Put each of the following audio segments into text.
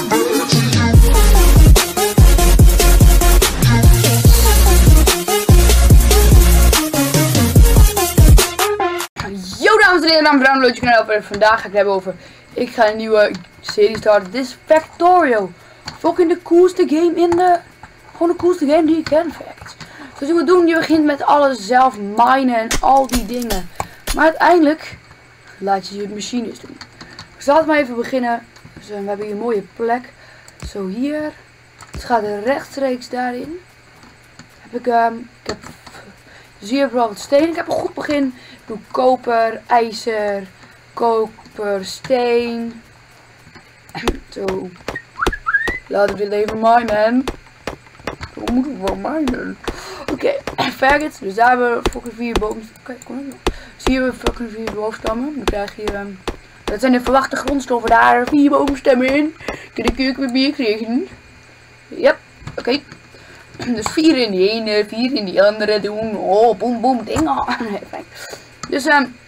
Yo dames en heren, dan een leuk kanaal. Vandaag ga ik het hebben over, ik ga een nieuwe serie starten. Dit is Factorio. Fucking de coolste game gewoon de coolste game die ik ken, Fact. Dus wat we doen, je begint met alles zelf minen en al die dingen. Maar uiteindelijk laat je machines doen. Ik zal het maar even beginnen. Dus, we hebben hier een mooie plek. Zo hier. Het gaat rechtstreeks daarin. Ik heb dus hier vooral wat steen. Ik heb een goed begin. Ik doe koper, ijzer, koper, steen. Zo. Laten we dit even minen. Hoe moet ik wel minen? Oké, faggots. Dus daar hebben we fucking 4 bomen. Kijk, kom even. Dus hier hebben we fucking 4 boomstammen. Dan krijg je hier. Dat zijn de verwachte grondstoffen daar. 4 boomstammen in. Kun ik met bier krijgen? Yep, oké. Dus 4 in die ene, 4 in die andere doen. Oh, boem, boem, ding. Dus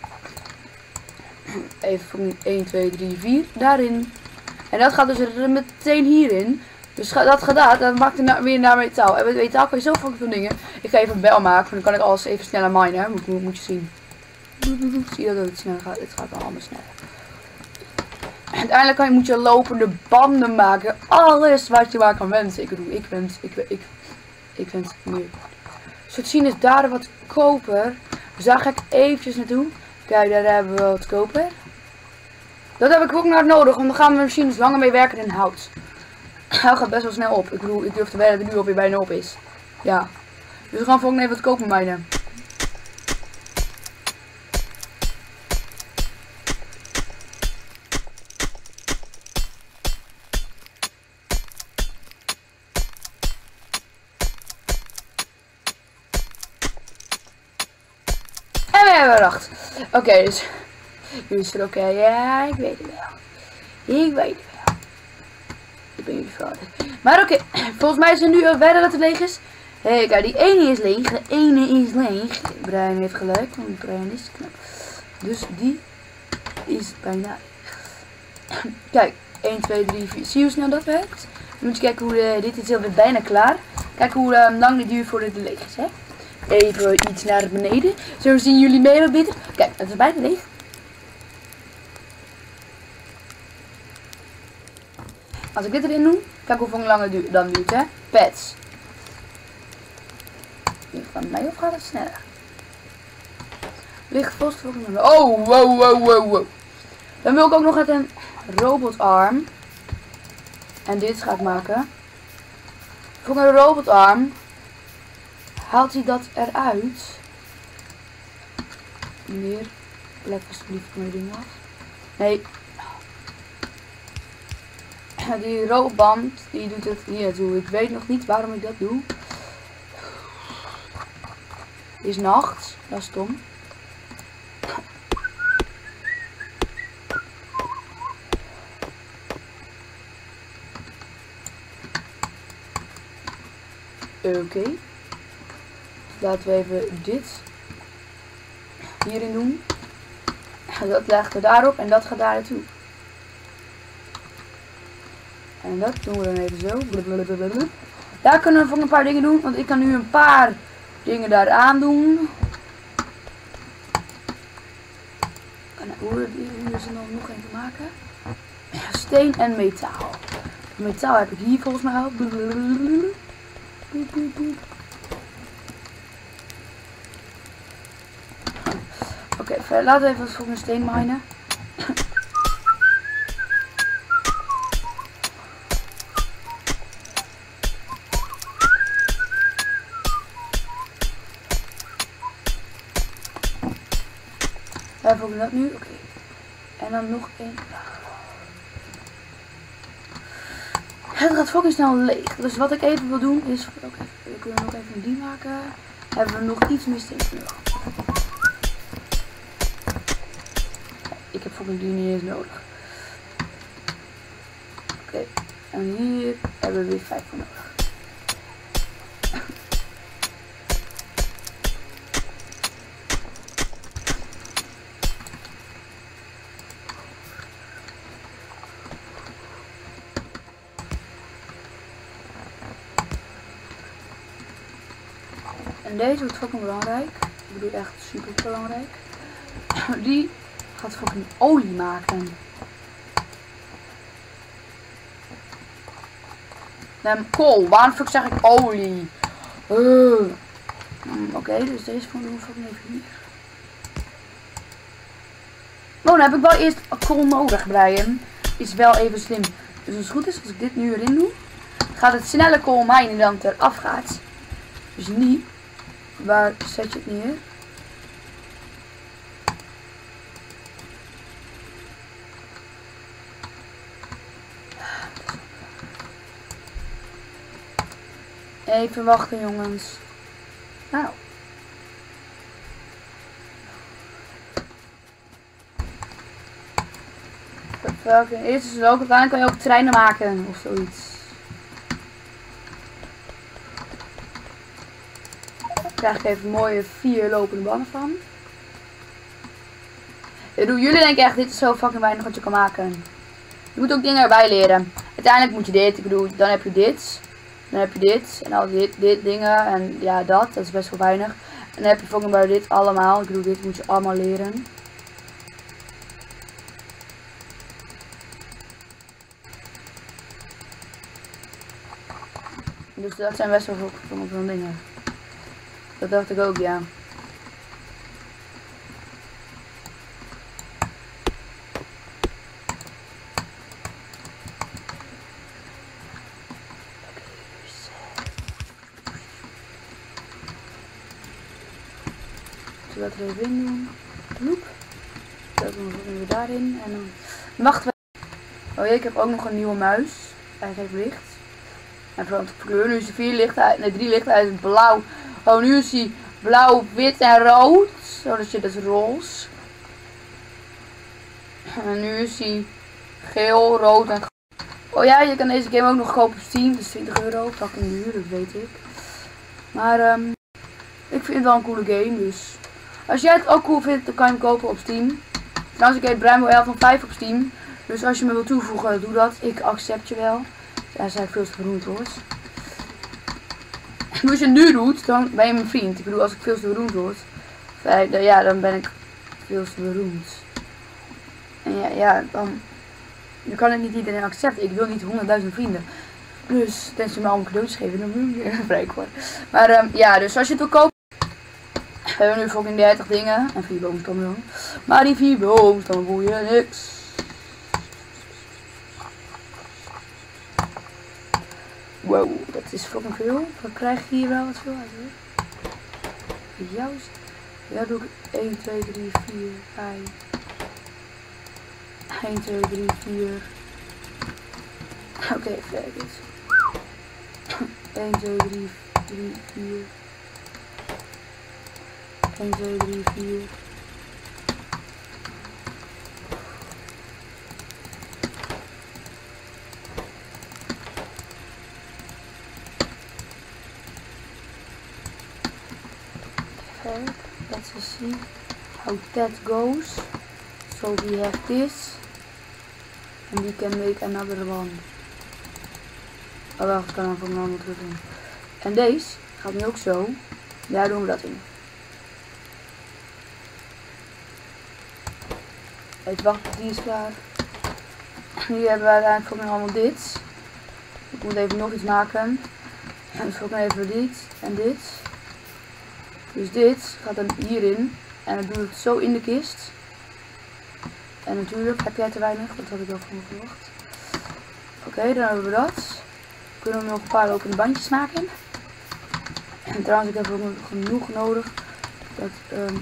even 1, 2, 3, 4 daarin. En dat gaat dus er meteen hierin. Dus dat gedaan, dat maakt er weer naar metaal. En met metaal kan je zo veel dingen. Ik ga even een bel maken, dan kan ik alles even sneller minen. Moet je zien. Zie je dat het sneller gaat? Het gaat allemaal sneller. Uiteindelijk moet je lopende banden maken. Alles wat je maar kan wensen. Ik bedoel, ik wens meer. Zo te zien is daar wat koper. Dus daar ga ik eventjes naartoe. Kijk, daar hebben we wat koper. Dat heb ik ook nog nodig, want dan gaan we machines langer mee werken in hout. Hij gaat best wel snel op. Ik bedoel, ik durf te wedden dat het nu alweer bijna op is. Ja. Dus we gaan volgende even wat koper minen. En we hebben er 8. Oké, dus. Jullie is er oké. Ja, ik weet het wel. Ik weet het wel. Ik ben jullie vader. Maar oké, volgens mij is er nu een wedden dat het leeg is. Hé, kijk, die ene is leeg. De ene is leeg. Brian heeft gelijk, want Brian is knap. Dus die is bijna leeg. Kijk, 1, 2, 3, 4. Zie je hoe snel dat werkt? Dan moet je kijken hoe dit is alweer bijna klaar. Kijk hoe lang dit duurt voordat het leeg is, hè. Even iets naar beneden. Zo zien jullie mee wat beter. Kijk, het is bijna leeg. Als ik dit erin doe, kijk hoeveel lang het dan duurt, hè. Pets. Van mij of gaat het sneller? Ligt vast voor een. Oh, wow. Dan wil ik ook nog uit een robotarm. En dit ga ik maken. Voor een robotarm haalt hij dat eruit. Meer plek alsjeblieft voor mijn ding af. Nee. Die robotband die doet het hier toe. Ik weet nog niet waarom ik dat doe. Het is nacht. Dat is stom. Oké. Laten we even dit hierin doen. Dat leggen we daarop en dat gaat daar naartoe. En dat doen we dan even zo. Blablabla. Daar kunnen we voor een paar dingen doen, want ik kan nu een paar dingen daaraan doen. En hoe is er nog een te maken? Steen en metaal. Metaal heb ik hier volgens mij ook. Oké, laten we even wat voor een steen minen. Daar volgen we dat nu. Oké. En dan nog één. Het gaat fucking snel leeg. Dus wat ik even wil doen is. Oké, we kunnen nog even die maken. Hebben we nog iets meer steen nodig. Ik heb fucking die niet eens nodig. Oké. En hier hebben we weer 5 voor nodig. En deze wordt fucking belangrijk. Ik bedoel echt super belangrijk. Die gaat fucking olie maken. Kool, waarom fuck zeg ik olie? Oké, dus deze van doen we fucking even hier. Oh, dan heb ik wel eerst kool nodig, Brian. Is wel even slim. Dus als het goed is, als ik dit nu erin doe, gaat het snelle kool mijnen dan eraf gaat. Dus niet. Waar zet je het neer? Even wachten, jongens. Nou. Eerst is het ook, uiteindelijk kan je ook treinen maken of zoiets. Daar krijg ik even mooie 4 lopende banden van. Jullie denken echt, dit is zo fucking weinig wat je kan maken. Je moet ook dingen erbij leren. Uiteindelijk moet je dit, ik bedoel, dan heb je dit. Dan heb je dit en al dit dingen en ja dat is best wel weinig. En dan heb je fucking bij dit allemaal, ik bedoel dit moet je allemaal leren. Dus dat zijn best wel veel dingen. Dat dacht ik ook, ja. Dat er even in doen. Loop. Dat doen we weer daarin. En dan wachten we. Oh ja, ik heb ook nog een nieuwe muis. Hij geeft licht. En verandert de kleur. Nu is hij 4 lichten. Nee, 3 lichten. Hij is blauw. Oh, nu is hij blauw, wit en rood. Zo, dat is roze. En nu is hij geel, rood en. Oh ja, je kan deze game ook nog kopen op Steam. Dat is 20 euro. Fucking duur, dat weet ik. Maar ik vind het wel een coole game. Dus als jij het ook cool vindt, dan kan je hem kopen op Steam. Trouwens, ik heet Brian 11 van 5 op Steam. Dus als je me wilt toevoegen, doe dat. Ik accept je wel. Ja, zei ik veel te beroemd word. En als je het nu doet, dan ben je mijn vriend. Ik bedoel, als ik veel te beroemd word, ja, dan ben ik veel te beroemd. En ja, dan kan ik niet iedereen accepten. Ik wil niet 100.000 vrienden. Dus, tenzij je me allemaal cadeautjes geven, dan moet je vrij worden. Maar ja, dus als je het wil kopen. We hebben nu fucking 30 dingen. En 4 boomstammen dan. Maar die 4 boomstammen boeien niks. Wow, dat is fucking veel. Dan krijg je hier wel wat veel uit hoor. Juist. Ja, doe ik 1, 2, 3, 4, 5. 1, 2, 3, 4. Oké, kijk eens. 1, 2, 3, 4. 1, 2, 3, 4. Okay, let's see how that goes. So we have this. And we can make another one. Oh wacht, ik kan hem van een ander terug doen. En deze gaat nu ook zo. Daar doen we dat in. Even wachten, die is klaar. Nu hebben we uiteindelijk voor mij allemaal dit. Ik moet even nog iets maken. Dus voor mij even dit en dit. Dus dit gaat dan hierin. En dan doe ik het zo in de kist. En natuurlijk heb jij te weinig, dat had ik wel van me verwacht. Oké, dan hebben we dat. Kunnen we nog een paar lopende bandjes maken. En trouwens, ik heb ook nog genoeg nodig. Dat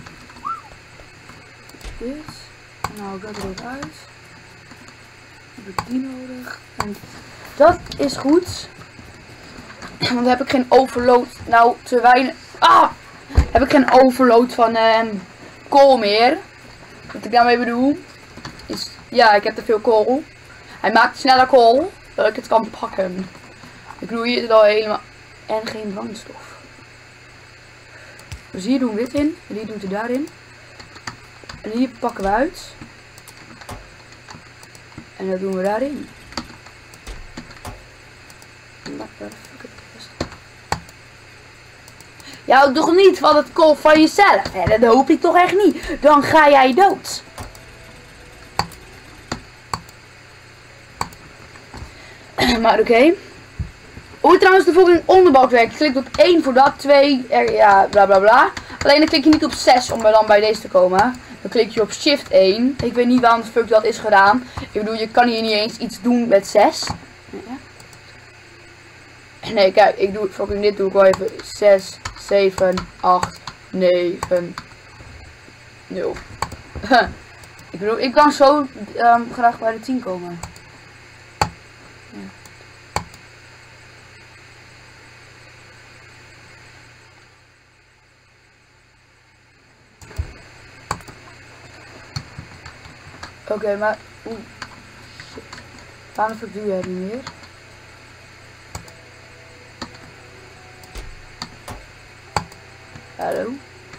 dit. En nou, ik dat er even uit. Dan heb ik die nodig. En dat is goed. Want dan heb ik geen overload. Nou, te weinig. Ah! Heb ik geen overload van kool meer. Wat ik daarmee bedoel is, ja, ik heb te veel kool. Hij maakt sneller kool, dat ik het kan pakken. Ik bedoel, hier zit al helemaal en geen brandstof. Dus hier doen we dit in, en die doet er daarin. En hier pakken we uit. En dat doen we daarin. Je houdt toch niet van het kool van jezelf? Hè? Dat hoop ik toch echt niet. Dan ga jij dood. Maar oké. Hoe trouwens de volgende onderbalk werkt. Je klikt op 1 voor dat, 2, ja, bla bla bla. Alleen dan klik je niet op 6 om dan bij deze te komen. Dan klik je op shift 1. Ik weet niet waarom de fuck dat is gedaan. Ik bedoel, je kan hier niet eens iets doen met 6. Nee, kijk, ik doe fucking dit doe ik wel even. 6, 7, 8, 9, 0. Ik bedoel, ik kan zo graag bij de 10 komen. Ja. Oké, maar... Oeh. Shit. Waarom doe jij het niet meer? Hallo?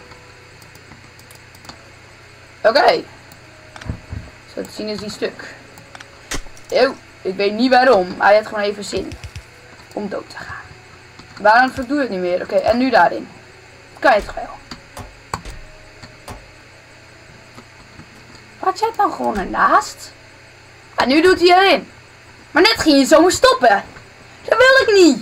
Oké. Zo te zien is die stuk. Eeuw, ik weet niet waarom. Maar hij had gewoon even zin om dood te gaan. Waarom doe je het niet meer? Oké, en nu daarin. Kan je het wel? Wat jij dan gewoon ernaast? En nu doet hij erin. Maar net ging je zomaar stoppen. Dat wil ik niet.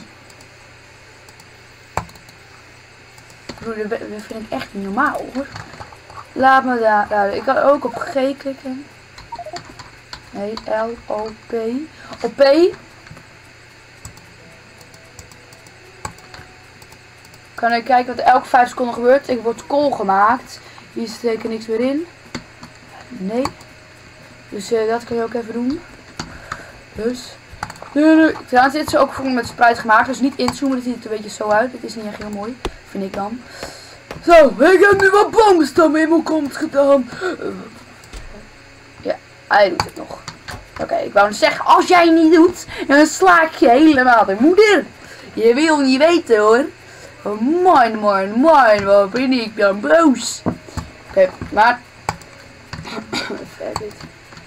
Broer, dat vind ik echt niet normaal hoor. Laat me daar. Ik kan ook op G klikken. Nee, L, O, P. Op P. Kan ik kijken wat elke 5 seconden gebeurt. Ik word kool gemaakt. Hier steekt er niks meer in. Nee. Dus dat kan je ook even doen. Dus. Trouwens, dit is ook voor met spruit gemaakt. Dus niet inzoomen. Dat ziet er een beetje zo uit. Het is niet echt heel mooi. Vind ik dan. Zo, ik heb nu wat boomstammen in mijn kont gedaan. Ja, hij doet het nog. Oké, ik wou zeggen, als jij het niet doet, dan sla ik je helemaal de moeder. Je wil niet weten hoor. Oh, man, wat ben ik dan boos. Oké, maar... Even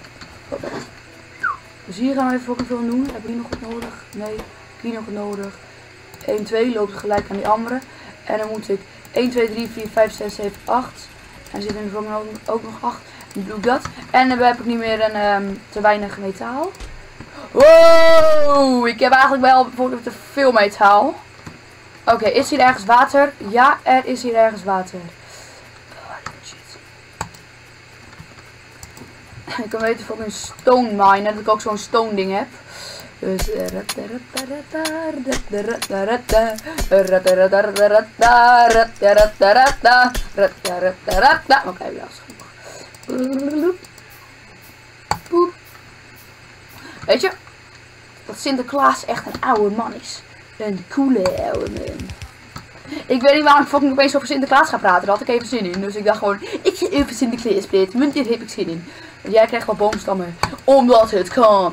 dus hier gaan we even fucking veel doen. Heb ik hier nog wat nodig? Nee, hier nog wat nodig. 1, 2 loopt gelijk aan die andere. En dan moet ik 1, 2, 3, 4, 5, 6, 7, 8. En zit in de vorm ook nog 8. Dan doe ik dat. En dan heb ik niet meer een te weinig metaal. Wow, ik heb eigenlijk wel bijvoorbeeld te veel metaal. Oké, is hier ergens water? Ja, er is hier ergens water. Ik kan weten voor een stone mine, dat ik ook zo'n stone ding heb. Dus oké, ja, is genoeg. Weet je dat Sinterklaas echt een oude man is? Een coole oude man. Ik weet niet waarom ik fucking opeens over Sinterklaas ga praten. Daar had ik even zin in. Dus ik dacht gewoon, ik ga even Sinterklaas praten. Want hier heb ik zin in. Want jij krijgt wel boomstammen. Omdat het kan.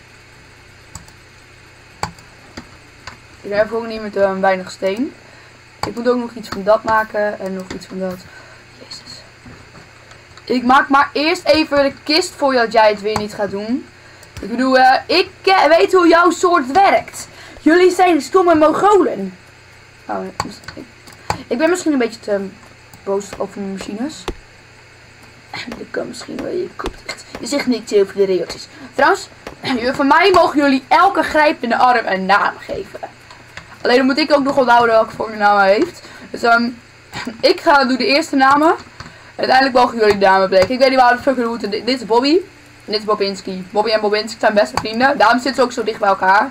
Ik heb ook niet met weinig steen. Ik moet ook nog iets van dat maken. En nog iets van dat. Jezus. Ik maak maar eerst even de kist voordat jij het weer niet gaat doen. Ik bedoel, ik weet hoe jouw soort werkt. Jullie zijn stomme Mongolen. Oh, ik ben misschien een beetje te boos over mijn machines. Dat kan misschien wel je kop dicht. Je zegt niks over de reacties. Trouwens, van mij mogen jullie elke grijpende arm een naam geven. Alleen dan moet ik ook nog onthouden welke voor de naam heeft. Dus ik doe de eerste namen. Uiteindelijk mogen jullie de namen bleken. Ik weet niet waar de fuck we moeten. Dit is Bobby. En dit is Bobinski. Bobby en Bobinski zijn beste vrienden. Daarom zitten ze ook zo dicht bij elkaar.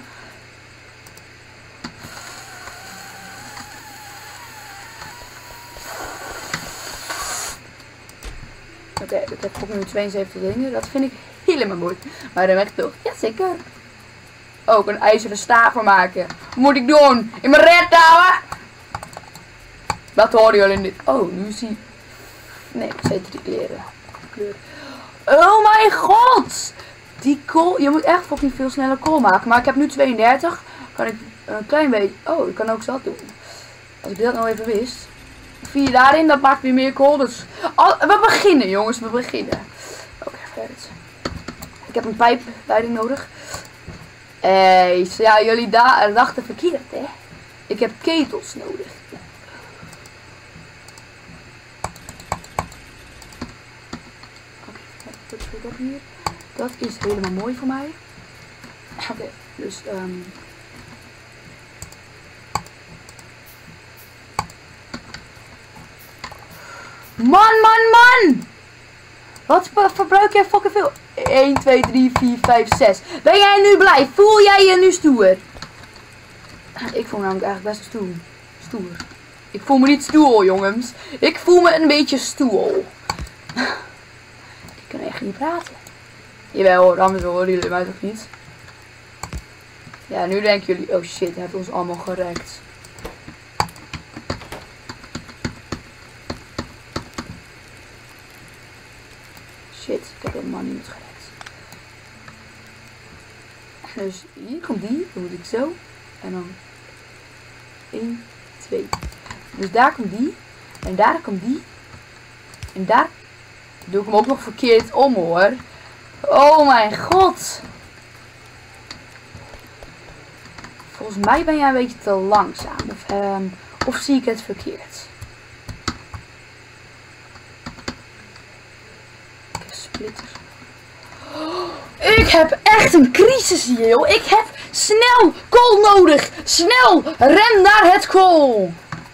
Oké, ik heb ook nu 72 dingen. Dat vind ik helemaal mooi. Maar dan weg toch. Jazeker. Ook een ijzeren staaf voor maken. Wat moet ik doen? In mijn red houden? Dat horen jullie niet. Oh, nu zie ik. Nee, ik zet die kleur. Oh mijn god! Die kool. Je moet echt fucking veel sneller kool maken. Maar ik heb nu 32. Kan ik een klein beetje. Oh, ik kan ook dat doen. Als ik dat nou even wist. 4 daarin, dat maakt weer meer kool. Dus we beginnen jongens, we beginnen. Oké, verder. Ik heb een pijpleiding nodig. Ja, jullie dachten verkeerd hè. Ik heb ketels nodig. heb hier. Dat is helemaal mooi voor mij. Oké, dus Man! Wat verbruik jij fucking veel? 1, 2, 3, 4, 5, 6. Ben jij nu blij? Voel jij je nu stoer? Ik voel me namelijk eigenlijk best stoer. Ik voel me niet stoer, jongens. Ik voel me een beetje stoer. Ik kan echt niet praten. Jawel, dan horen jullie mij toch niet? Ja, nu denken jullie, oh shit, hij heeft ons allemaal gerekt. Shit, ik heb helemaal niemand gerekt. Dus hier komt die, dan moet ik zo. En dan 1, 2. Dus daar komt die. En daar komt die. En daar doe ik hem ook nog verkeerd om, hoor. Oh mijn god. Volgens mij ben jij een beetje te langzaam. Of zie ik het verkeerd? Ik heb splitter. Ik heb echt een crisis hier, joh. Ik heb snel kool nodig. Snel, ren naar het kool.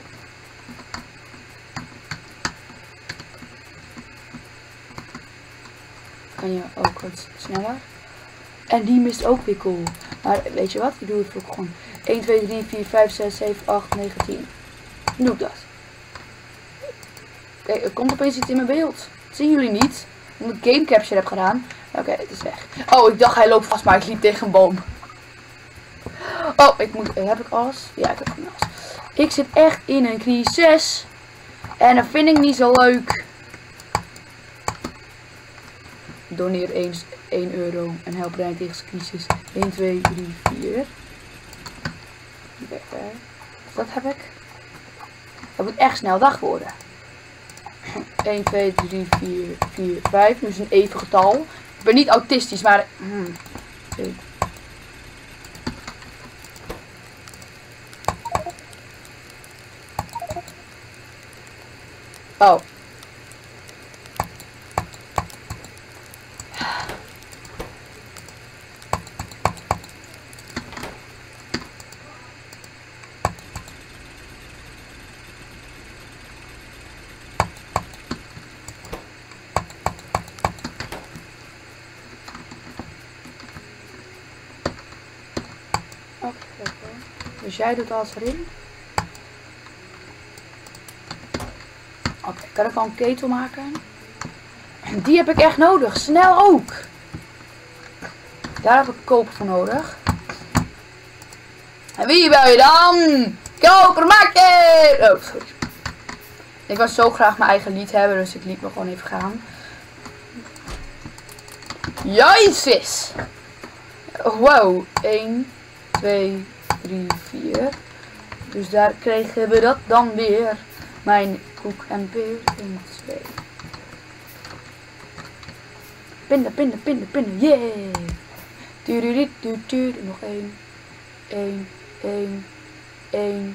Kan je ook wat sneller. En die mist ook weer kool. Maar weet je wat? Ik doe het ook gewoon. 1, 2, 3, 4, 5, 6, 7, 8, 9, 10. Dan doe ik dat. Kijk, er komt opeens iets in mijn beeld. Dat zien jullie niet. Omdat ik game capture heb gedaan. Oké, het is weg. Oh, ik dacht hij loopt vast, maar ik liep tegen een boom. Oh, heb ik alles? Ja, ik heb alles. Ik zit echt in een crisis. En dat vind ik niet zo leuk. Doneer eens 1 euro en help Rijn tegen zijn crisis. 1, 2, 3, 4. Dat heb ik. Dat moet echt snel dag worden. 1, 2, 3, 4, 4, 5. Dus een even getal. Ik ben niet autistisch, maar... Oh. Dus jij doet alles erin. Oké, kan ik al een ketel maken? Die heb ik echt nodig. Snel ook. Daar heb ik koper voor nodig. En wie bel je dan? Kopermaker! Oh, sorry. Ik wil zo graag mijn eigen lied hebben, dus ik liet me gewoon even gaan. Jezus! Wow. 1, 2, 3, 4. Dus daar kregen we dat dan weer. Mijn koek en peer. 1, 2. Pinnen. Yeah! Nog 1. 1, 2.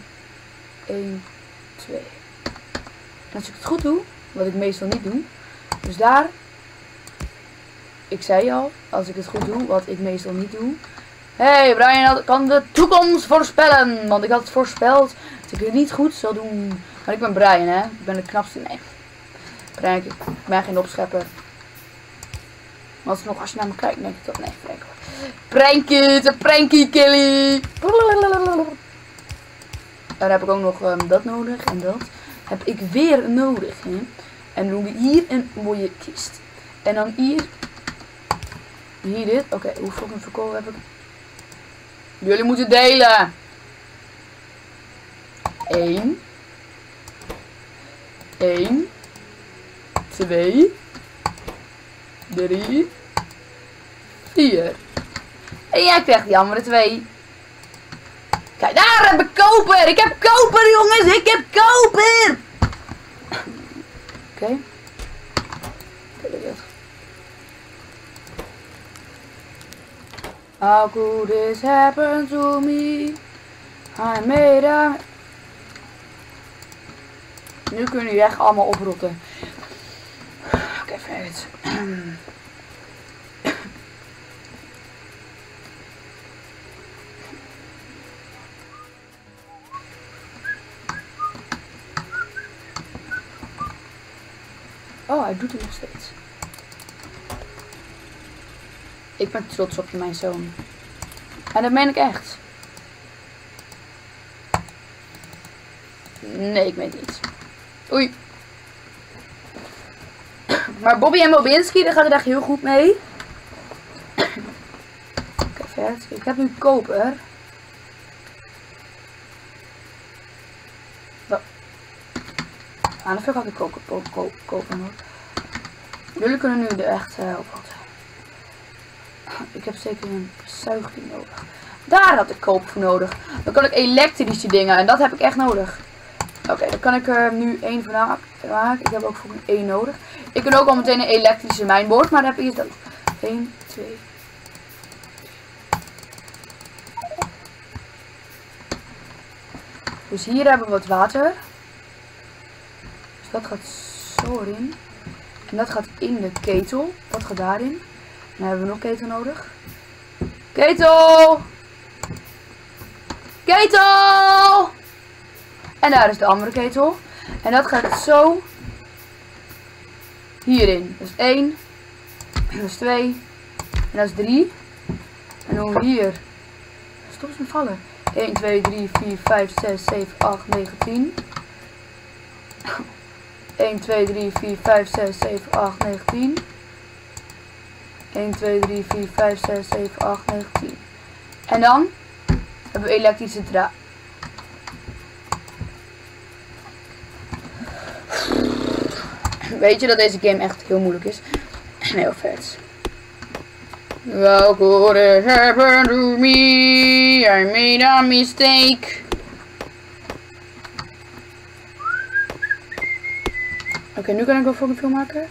En als ik het goed doe, wat ik meestal niet doe. Dus daar. Ik zei al, als ik het goed doe, wat ik meestal niet doe. Hey, Brian kan de toekomst voorspellen. Want ik had het voorspeld dat ik het niet goed zou doen. Maar ik ben Brian, hè. Ik ben de knapste. Nee. Brian, ik ben geen opschepper. Maar als je naar me kijkt, denk ik dat... Nee, Frank. Prankje, een prankie, Kelly. Dan heb ik ook nog dat nodig. En dat heb ik weer nodig, hè. En dan doen we hier een mooie kist. En dan hier dit. Oké, hoeveel verkoop heb ik? Jullie moeten delen. 1, 2, 3, 4. En jij krijgt die andere 2. Kijk, daar heb ik koper. Ik heb koper, jongens. Ik heb koper. Oké. How could this happen to me? I made a... Nu kunnen jullie echt allemaal oprotten. Oké, verder. Oh, hij doet het nog steeds. Ik ben trots op je, mijn zoon. En dat meen ik echt. Nee, ik meen het niet. Oei. Maar Bobby en Bobinski, daar gaat het echt heel goed mee. Oké, vet. Ik heb nu koper. Dan had ik koper nog. Jullie kunnen nu er echt opvatten. Ik heb zeker een zuigding nodig. Daar had ik koper voor nodig. Dan kan ik elektrische dingen en dat heb ik echt nodig. Oké, dan kan ik er nu 1 van maken. Ik heb ook voor 1 nodig. Ik kan ook al meteen een elektrische mijnboord, maar dat heb ik eerst ook. 1, 2. Dus hier hebben we wat water. Dus dat gaat zo erin. En dat gaat in de ketel. Dat gaat daarin. Dan hebben we nog ketel nodig. Ketel! Ketel! En daar is de andere ketel. En dat gaat zo hierin. Dus 1. En dat is 2. En dat is 3. En dan hier. Stop eens met vallen. 1, 2, 3, 4, 5, 6, 7, 8, 9, 10. 1, 2, 3, 4, 5, 6, 7, 8, 9, 10. 1, 2, 3, 4, 5, 6, 7, 8, 9, 10. En dan hebben we elektrische draad. Weet je dat deze game echt heel moeilijk is? En heel vet. How could it happen to me? I made a mistake. Oké, nu kan ik wel voor een film maken.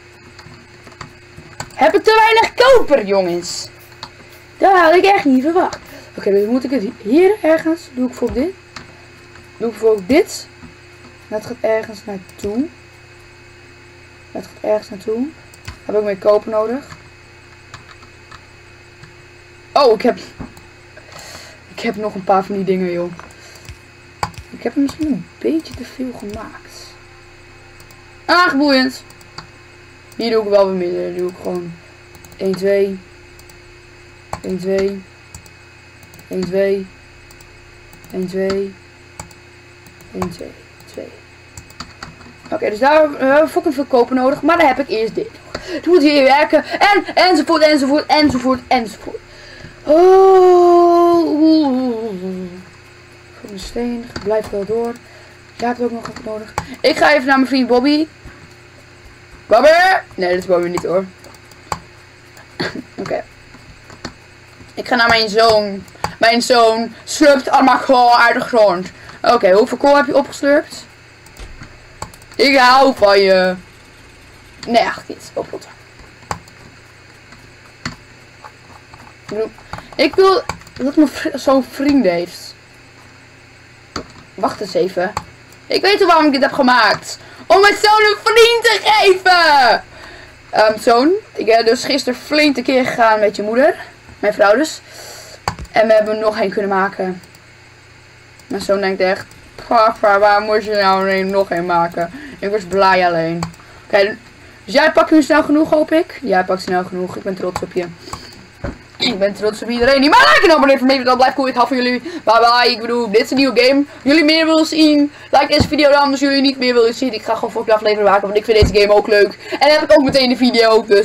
Heb ik te weinig koper, jongens? Dat had ik echt niet verwacht. Oké, dus moet ik het hier ergens. Doe ik voor dit. Doe ik voor dit. Dat gaat ergens naartoe. Dat gaat ergens naartoe. Heb ik meer koper nodig. Oh, ik heb nog een paar van die dingen, joh. Ik heb er misschien een beetje te veel gemaakt. Ah, boeiend. Hier doe ik wel weer midden. Dan doe ik gewoon 1, 2. 1, 2. 1, 2. 1, 2. 1, 2. 2. Oké, dus daar hebben we fucking veel koper nodig. Maar dan heb ik eerst dit. Het moet hier werken. Enzovoort, enzovoort, enzovoort, enzovoort. Oh. Voor een steen. Blijf wel door. Ja, ik heb ook nog wat nodig. Ik ga even naar mijn vriend Bobby. Bobby! Nee, dat is Bobby niet hoor. Oké. Ik ga naar mijn zoon. Mijn zoon slurpt allemaal kool uit de grond. Oké, hoeveel kool heb je opgeslurpt? Ik hou van je. Nee, echt niet. Oplotten. Ik wil dat mijn zo'n vriend heeft. Wacht eens even. Ik weet al waarom ik dit heb gemaakt. Om mijn zoon een vriend te geven. Zoon, ik heb dus gisteren flink een keer gegaan met je moeder. Mijn vrouw dus. En we hebben nog één kunnen maken. Mijn zoon denkt echt. Papa, waar moest je nou nog één maken? Ik was blij alleen. Oké, dus jij pakt nu snel genoeg, hoop ik. Jij pakt snel genoeg. Ik ben trots op je. Ik ben trots op iedereen die mij like en abonneert voor mij. Dat blijft cool. Ik hou van jullie. Bye bye. Ik bedoel, dit is een nieuwe game. Jullie meer willen zien. Like deze video dan. Als jullie niet meer willen zien. Ik ga gewoon voor de aflevering maken. Want ik vind deze game ook leuk. En dan heb ik ook meteen de video. Dus